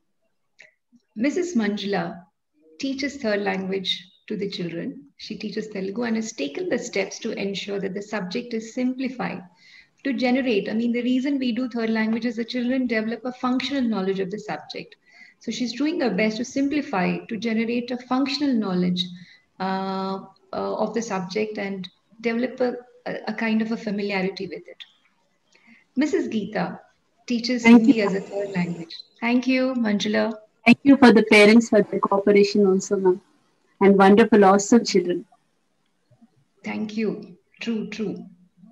Speaker 18: Missus Manjula teaches third language to the children. She teaches Telugu and has taken the steps to ensure that the subject is simplified to generate. I mean, the reason we do third language is the children develop a functional knowledge of the subject. So she's doing her best to simplify it, to generate a functional knowledge uh, uh, of the subject and develop a, a kind of a familiarity with it. Missus Geeta teaches
Speaker 19: Thank
Speaker 18: Hindi
Speaker 19: you.
Speaker 18: as a third language. Thank you, Manjula.
Speaker 19: Thank you for the parents for the cooperation also, ma'am. And wonderful, awesome children.
Speaker 18: Thank you. True, true.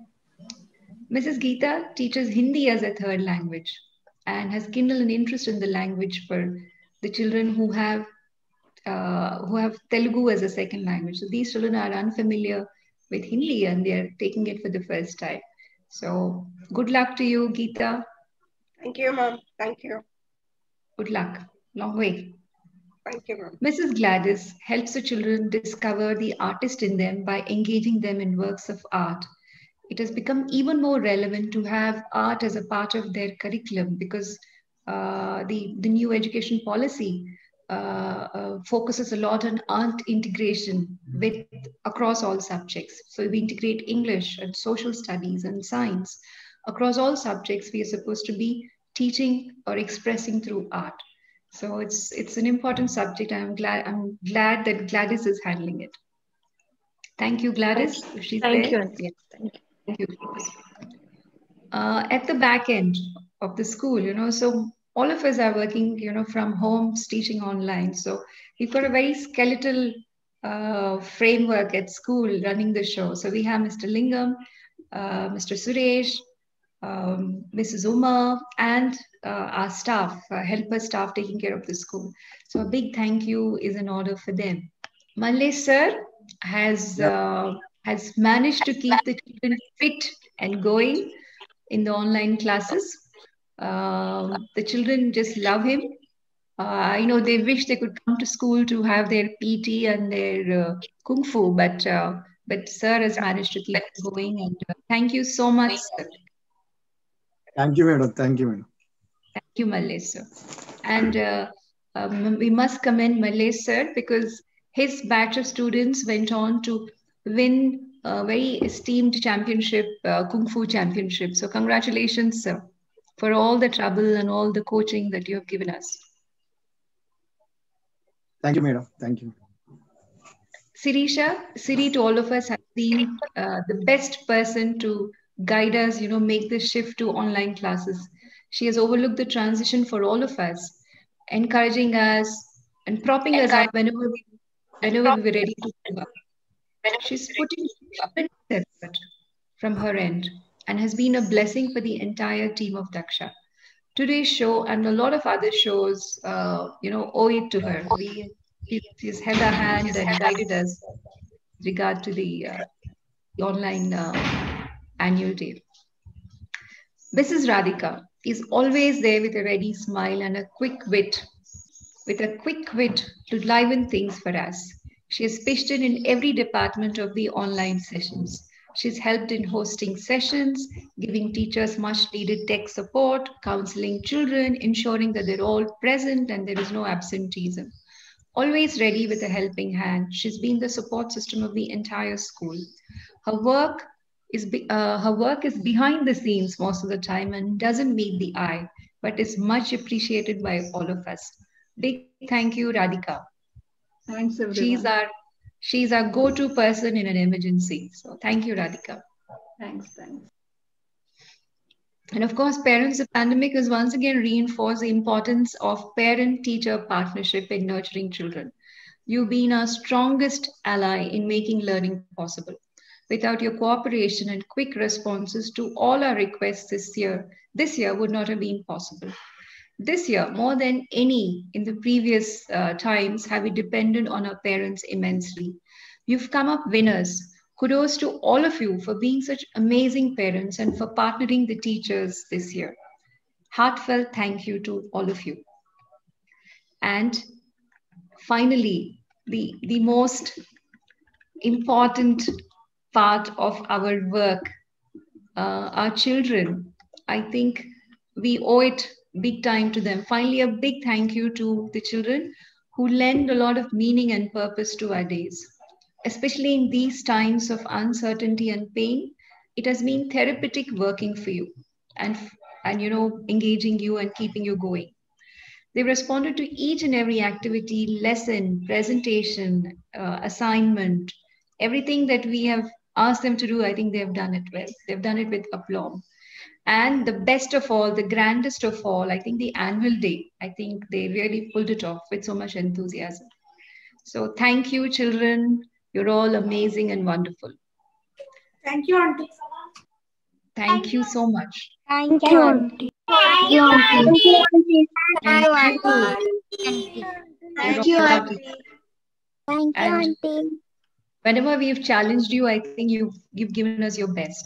Speaker 18: Missus Geeta teaches Hindi as a third language and has kindled an interest in the language for the children who have uh, who have Telugu as a second language. So these children are unfamiliar with Hindi and they are taking it for the first time. So good luck to you, Geeta.
Speaker 21: Thank you, ma'am. Thank you.
Speaker 18: Good luck. Long way.
Speaker 21: Thank you, ma'am.
Speaker 18: Missus Gladys helps the children discover the artist in them by engaging them in works of art. It has become even more relevant to have art as a part of their curriculum because uh, the, the new education policy uh, uh, focuses a lot on art integration with across all subjects. So we integrate English and social studies and science. Across all subjects, we are supposed to be teaching or expressing through art. So it's it's an important subject. I'm glad I'm glad that Gladys is handling it. Thank you, Gladys.
Speaker 20: Thank you.
Speaker 18: If she's
Speaker 20: Thank
Speaker 18: there.
Speaker 20: you. Yes, thank you.
Speaker 18: Thank you. Uh, at the back end of the school, you know, so all of us are working, you know, from homes, teaching online. So we've got a very skeletal uh, framework at school running the show. So we have Mister Lingam, uh, Mister Suresh, um, Missus Uma, and uh, our staff, uh, helper staff taking care of the school. So a big thank you is in order for them. Malay sir has uh, has managed to keep the children fit and going in the online classes. Um, the children just love him. Uh, I know they wish they could come to school to have their P T and their uh, kung fu, but uh, but sir has managed to keep it going. And uh, thank you so much, sir.
Speaker 22: Thank you, madam. Thank you, madam.
Speaker 18: Thank you, Malay sir. And uh, um, we must commend Malay sir because his batch of students went on to win a very esteemed championship, uh, Kung Fu championship. So congratulations, sir, for all the trouble and all the coaching that you have given us.
Speaker 22: Thank you, madam. Thank you.
Speaker 18: Sirisha, Siri to all of us has been uh, the best person to guide us, you know, make this shift to online classes. She has overlooked the transition for all of us, encouraging us and propping us up whenever we, whenever we were ready to give up. She's putting effort from her end and has been a blessing for the entire team of Daksha. Today's show and a lot of other shows, uh, you know, owe it to her. We, she's held our hand and guided us with regard to the, uh, the online uh, annual day. Missus Radhika is always there with a ready smile and a quick wit, with a quick wit to liven things for us. She has pitched in in every department of the online sessions. She's helped in hosting sessions, giving teachers much needed tech support, counseling children, ensuring that they're all present and there is no absenteeism. Always ready with a helping hand, she's been the support system of the entire school. Her work is be, uh, her work is behind the scenes most of the time and doesn't meet the eye, but is much appreciated by all of us. Big thank you, Radhika.
Speaker 19: Thanks, everyone.
Speaker 18: She's our she's our go-to person in an emergency. So thank you, Radhika.
Speaker 19: Thanks, thanks.
Speaker 18: And of course, parents, the pandemic has once again reinforced the importance of parent-teacher partnership in nurturing children. You've been our strongest ally in making learning possible. Without your cooperation and quick responses to all our requests this year, this year would not have been possible. This year, more than any in the previous uh, times, have we depended on our parents immensely. You've come up winners. Kudos to all of you for being such amazing parents and for partnering the teachers this year. Heartfelt thank you to all of you. And finally, the, the most important part of our work, uh, our children, I think we owe it big time to them. Finally, a big thank you to the children who lend a lot of meaning and purpose to our days. Especially in these times of uncertainty and pain, it has been therapeutic working for you and, and you know, engaging you and keeping you going. They responded to each and every activity, lesson, presentation, uh, assignment, everything that we have asked them to do. I think they have done it well. They've done it with aplomb. And the best of all, the grandest of all, I think the annual day, I think they really pulled it off with so much enthusiasm. So thank you, children. You're all amazing and wonderful.
Speaker 2: Thank you, Auntie.
Speaker 18: Thank you so much.
Speaker 8: Thank you, Auntie.
Speaker 9: Thank you, Auntie.
Speaker 8: Thank you, Auntie.
Speaker 18: Thank you.
Speaker 8: Thank
Speaker 18: You're
Speaker 8: you,
Speaker 18: all
Speaker 8: Auntie.
Speaker 18: lucky.
Speaker 8: Thank you,
Speaker 18: And
Speaker 8: Auntie.
Speaker 18: whenever we've challenged you, I think you've, you've given us your best.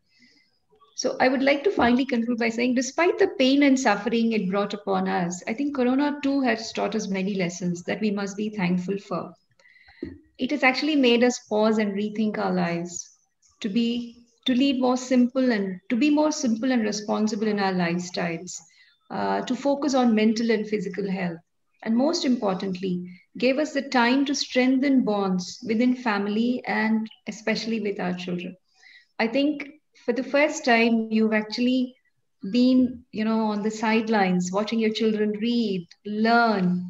Speaker 18: So I would like to finally conclude by saying, despite the pain and suffering it brought upon us, I think Corona too has taught us many lessons that we must be thankful for. It has actually made us pause and rethink our lives, to be to lead more simple and to be more simple and responsible in our lifestyles, uh, to focus on mental and physical health, and most importantly, gave us the time to strengthen bonds within family and especially with our children. I think for the first time, you've actually been, you know, on the sidelines, watching your children read, learn,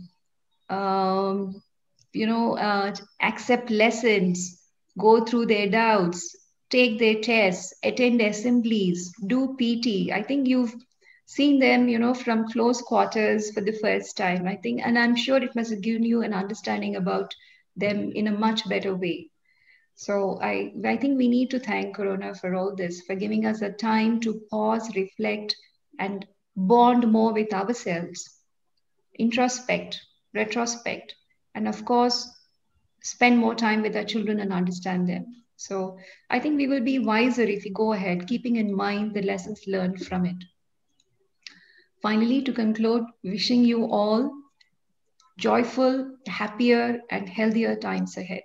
Speaker 18: um, you know, uh, accept lessons, go through their doubts, take their tests, attend assemblies, do P T. I think you've seen them, you know, from close quarters for the first time. I think, and I'm sure it must have given you an understanding about them in a much better way. So I, I think we need to thank Corona for all this, for giving us a time to pause, reflect, and bond more with ourselves, introspect, retrospect, and of course, spend more time with our children and understand them. So I think we will be wiser if we go ahead, keeping in mind the lessons learned from it. Finally, to conclude, wishing you all joyful, happier, and healthier times ahead.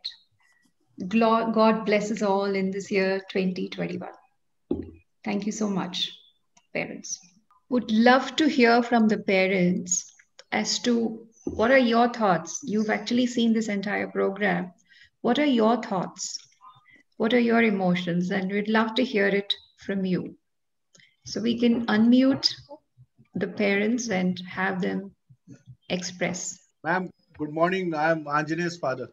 Speaker 18: God bless us all in this year twenty twenty-one. Thank you so much, parents. Would love to hear from the parents as to what are your thoughts. You've actually seen this entire program. What are your thoughts? What are your emotions? And we'd love to hear it from you. So we can unmute the parents and have them express.
Speaker 4: Ma'am, good morning. I am Anjaneya's father.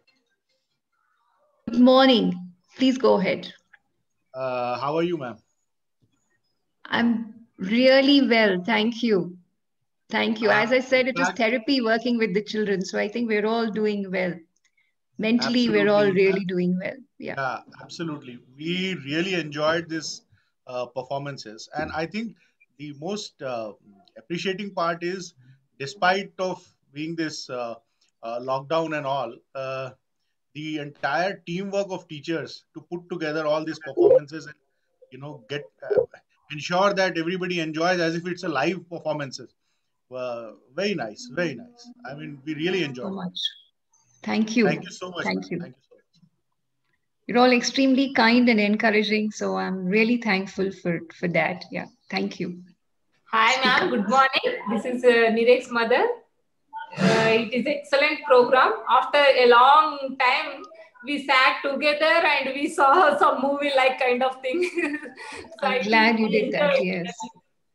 Speaker 18: Good morning. Please go ahead.
Speaker 4: Uh, how are you, ma'am?
Speaker 18: I'm really well. Thank you. Thank you. As I said, it is therapy working with the children. So I think we're all doing well. Mentally,
Speaker 4: Absolutely.
Speaker 18: we're all really doing well. Yeah.
Speaker 4: Yeah, absolutely. We really enjoyed this uh, performances. And I think the most uh, appreciating part is, despite of being this uh, uh, lockdown and all, uh, the entire teamwork of teachers to put together all these performances and, you know, get uh, ensure that everybody enjoys as if it's a live performances. Uh, very nice, very nice. I mean, we really enjoyed
Speaker 18: so
Speaker 4: it.
Speaker 18: much. Thank you.
Speaker 4: Thank you so much.
Speaker 18: Thank you.
Speaker 4: Thank you so much.
Speaker 18: You're all extremely kind and encouraging. So I'm really thankful for, for that. Yeah. Thank you.
Speaker 7: Hi, ma'am. Good morning. This is uh, Nirek's mother. Uh, it is excellent program. After a long time, we sat together and we saw some movie like kind of thing. So
Speaker 18: I'm
Speaker 7: I
Speaker 18: glad
Speaker 7: think
Speaker 18: you
Speaker 7: we
Speaker 18: did that.
Speaker 7: enjoyed
Speaker 18: Yes.
Speaker 7: it.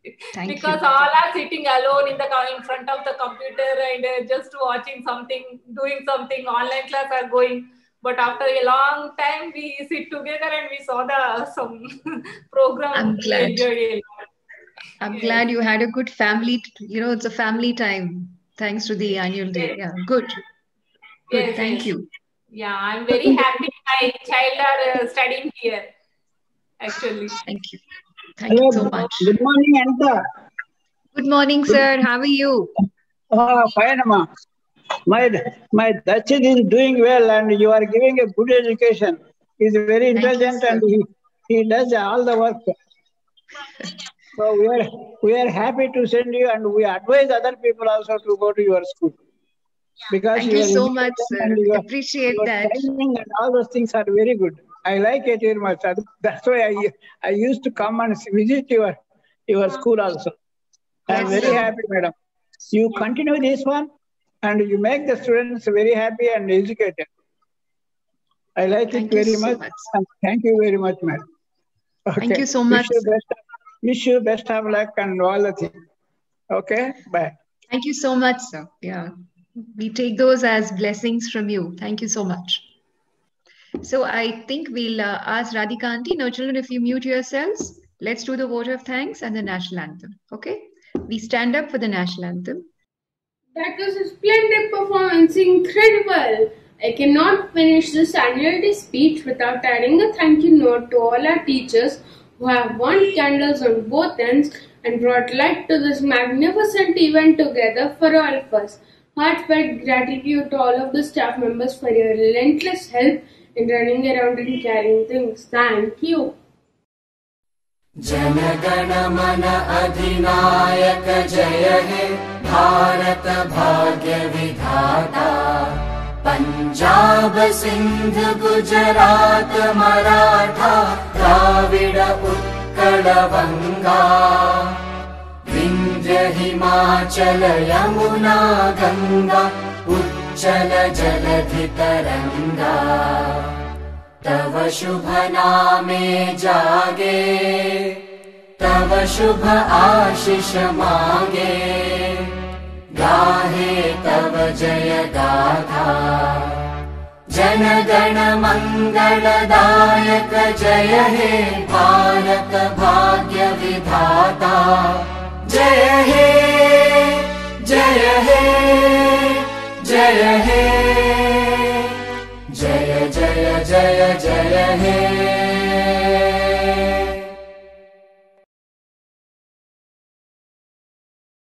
Speaker 18: Thank
Speaker 7: because
Speaker 18: you.
Speaker 7: all are sitting alone in the co- in front of the computer and uh, just watching something, doing something. Online class are going, but after a long time we sit together and we saw the some program.
Speaker 18: I'm
Speaker 7: We
Speaker 18: glad.
Speaker 7: enjoyed a lot.
Speaker 18: I'm
Speaker 7: Yes.
Speaker 18: glad you had a good family. t- You know, it's a family time thanks to the annual day.
Speaker 7: Yes.
Speaker 18: Yeah, good. Good.
Speaker 7: Yes,
Speaker 18: Thank
Speaker 7: yes.
Speaker 18: you.
Speaker 7: Yeah, I'm very happy my child are uh, studying here. Actually.
Speaker 18: Thank you. Thank you so much.
Speaker 6: Good morning, Anita.
Speaker 18: Good morning, sir. How are you?
Speaker 6: Oh, fine, ma. My my Dachit is doing well, and you are giving a good education. He's very
Speaker 18: Thank you,
Speaker 6: intelligent,
Speaker 18: sir.
Speaker 6: and he, he does all the work. So we are we are happy to send you, and we advise other people also to go to your school because
Speaker 18: Thank you
Speaker 6: your
Speaker 18: so much,
Speaker 6: education
Speaker 18: sir.
Speaker 6: and your
Speaker 18: Appreciate
Speaker 6: your
Speaker 18: that.
Speaker 6: training and all those things are very good. I like it very much. That- That's why I I used to come and visit your your school also. I am
Speaker 18: Yes,
Speaker 6: very
Speaker 18: sir.
Speaker 6: happy, madam. You continue this one, and you make the students very happy and educated. I like
Speaker 18: Thank
Speaker 6: it
Speaker 18: you
Speaker 6: very
Speaker 18: so
Speaker 6: much.
Speaker 18: much.
Speaker 6: And thank you very much, madam. Okay.
Speaker 18: Thank you so
Speaker 6: Wish
Speaker 18: much,
Speaker 6: you
Speaker 18: sir.
Speaker 6: best. Wish you best of luck and all the things. Okay. Bye.
Speaker 18: Thank you so much, sir. Yeah. We take those as blessings from you. Thank you so much. So I think we'll uh, ask Radhika aunty. Now, children, if you mute yourselves, let's do the vote of thanks and the national anthem. Okay? We stand up for the national anthem.
Speaker 1: That was a splendid performance, incredible. I cannot finish this annual day speech without adding a thank you note to all our teachers who have burnt candles on both ends and brought light to this magnificent event together for all of us. Heartfelt gratitude to all of the staff members for your relentless help in running around and carrying things. Thank you.
Speaker 10: जनगण मन अधिनायक जय हे भारत भाग्य विधाता पंजाब सिंध गुजरात मराठा द्राविड उत्कल बंगा विंध्य हिमाचल यमुना गंगा उच्चल जलधि तरंगा तव शुभ नामे जागे तव शुभ आशीष मांगे गाहे तव जय गाथा जन गण मंगलदायक जय हे भारत भाग्य विधाता जय हे जय हे जय हे जय जय जय जय हे